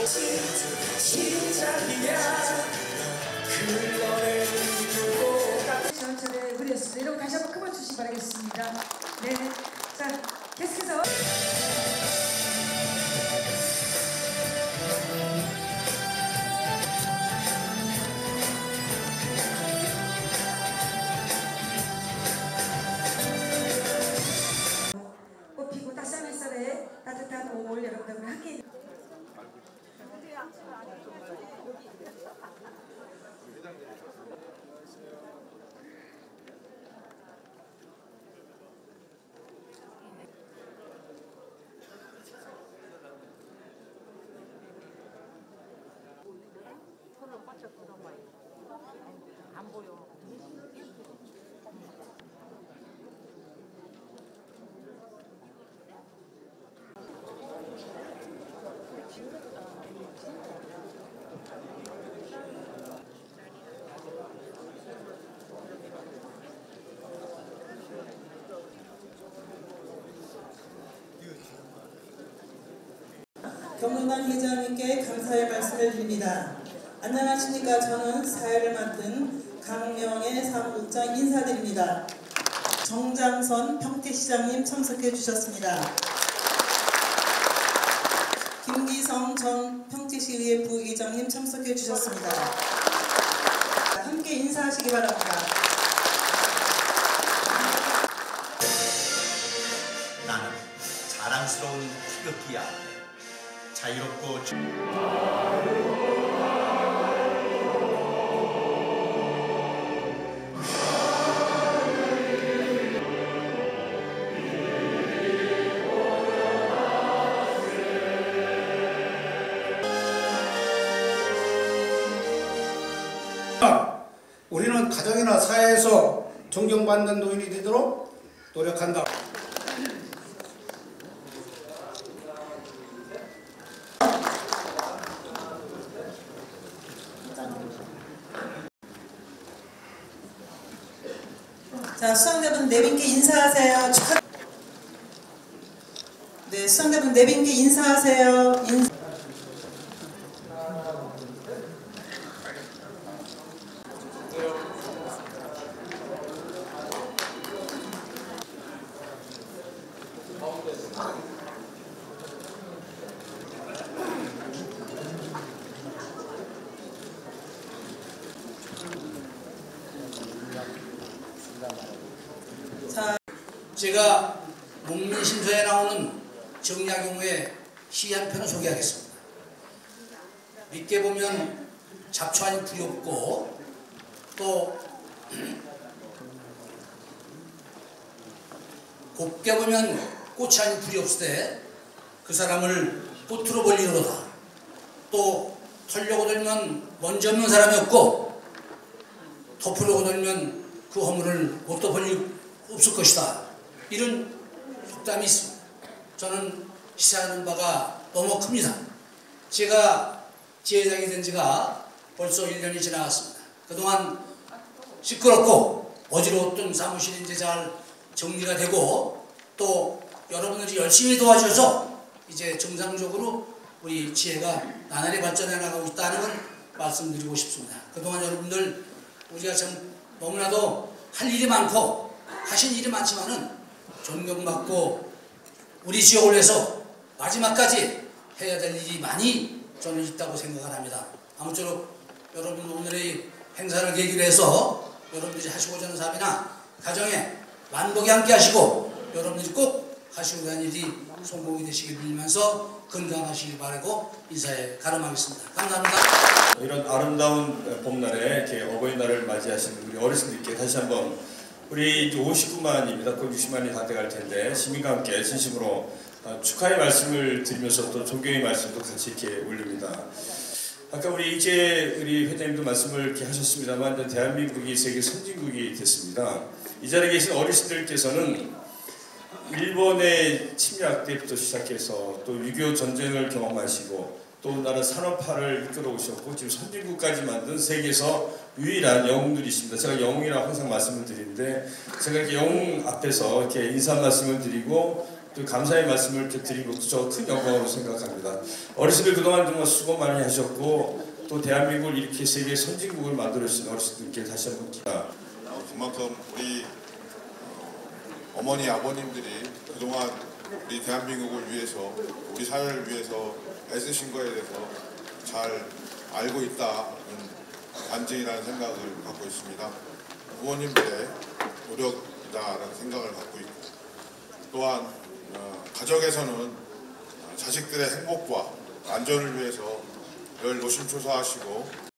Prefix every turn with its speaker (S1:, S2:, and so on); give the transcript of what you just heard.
S1: 전철의 무리였습니다. 여러분 다시 한번 큰 박수 주시기 바라겠습니다. 네, 자 계속해서 꽃피고 따스한 햇살에 따뜻한 5월 여러분들 함께.
S2: 안 보여.
S3: 경륜관 회장님께 감사의 말씀을 드립니다. 안녕하십니까. 저는 사회를 맡은 강명의 사무국장 인사드립니다. 정장선 평택시장님 참석해 주셨습니다. 김기성 전 평택시의회 부의장님 참석해 주셨습니다. 함께 인사하시기 바랍니다.
S4: 나는 자랑스러운 태극기 아래 자유롭고
S5: 우리는 가정이나 사회에서 존경받는 노인이 되도록 노력한다.
S3: 자, 수상자분 네 분께 인사하세요. 축하. 네, 수상자분 네 분께 인사하세요.
S6: 제가 농민신서에 나오는 정약용의 시 한 편을 소개하겠습니다. 밑게 보면 잡초하니 불이 없고 또 곱게 보면 꽃이 아닌 불이 없을 때 그 사람을 꽃으로 벌리로다. 또 털려고 들면 먼지 없는 사람이 없고 덮으려고 들면 그 허물을 옷도 벌릴 없을 것이다. 이런 속담이 있습니다. 저는 시사하는 바가 너무 큽니다. 제가 지회장이 된 지가 벌써 1년이 지나갔습니다. 그동안 시끄럽고 어지러웠던 사무실이 이제 잘 정리가 되고 또 여러분들이 열심히 도와주셔서 이제 정상적으로 우리 지회가 나날이 발전해 나가고 있다는 걸 말씀드리고 싶습니다. 그동안 여러분들 우리가 참 너무나도 할 일이 많고 하신 일이 많지만은 존경받고 우리 지역을 위해서 마지막까지 해야 될 일이 많이 저는 있다고 생각을 합니다. 아무쪼록 여러분 오늘의 행사를 계기로 해서 여러분들이 하시고자 하는 사업이나 가정에 만복이 함께 하시고 여러분들이 꼭 하시고자 하는 일이 성공이 되시길 빌면서 건강하시길 바라고 인사에 가름하겠습니다. 감사합니다.
S7: 이런 아름다운 봄날에 이렇게 어버이날을 맞이하시는 우리 어르신들께 다시 한번 우리 이제 59만입니다. 곧 60만이 다 돼갈 텐데 시민과 함께 진심으로 축하의 말씀을 드리면서 또 존경의 말씀도 같이 이렇게 올립니다. 아까 우리 회장님도 말씀을 이렇게 하셨습니다만 대한민국이 세계 선진국이 됐습니다. 이 자리에 계신 어르신들께서는 일본의 침략 때부터 시작해서 또 6.25 전쟁을 경험하시고 또 나라 산업화를 이끌어 오셨고 지금 선진국까지 만든 세계에서 유일한 영웅들이십니다. 제가 영웅이라고 항상 말씀을 드리는데 제가 이렇게 영웅 앞에서 이렇게 인사 말씀을 드리고 그 감사의 말씀을 이렇게 드린 것도 저 큰 영광으로 생각합니다. 어르신들 그동안 정말 수고 많이 하셨고 또 대한민국을 이렇게 세계 선진국을 만들어주신 어르신들께 다시 한번
S2: 그만큼 우리 어머니 아버님들이 그동안 우리 대한민국을 위해서 우리 사회를 위해서 애쓰신 거에 대해서 잘 알고 있다는 반증이라는 생각을 갖고 있습니다. 부모님들의 노력이다라는 생각을 갖고 있고 또한 가정에서는 자식들의 행복과 안전을 위해서 늘 노심초사하시고